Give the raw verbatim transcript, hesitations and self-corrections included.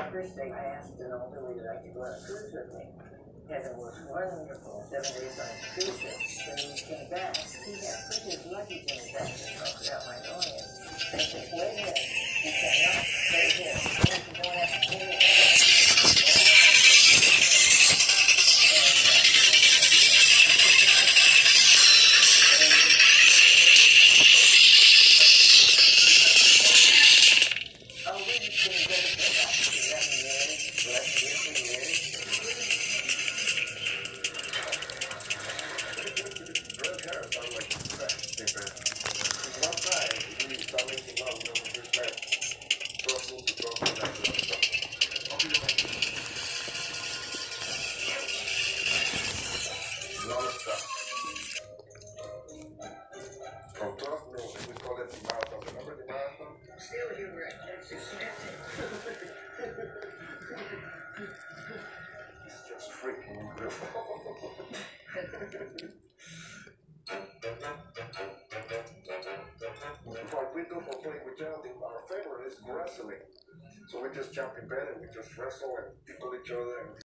First thing I asked an elderly that I could go on a cruise with me. And it was wonderful, seven days on a cruise ship. When we came back, he had put his luggage in his back without my knowing it. I said, wait a minute, you cannot stay here. You don't have to stay here. From twelve noon, we call it the marathon. Remember the marathon? Still humor at Texas. It's just freaking incredible. What we do for playing with Geraldine, our favorite is wrestling. So we just jump in bed and we just wrestle and tickle each other. And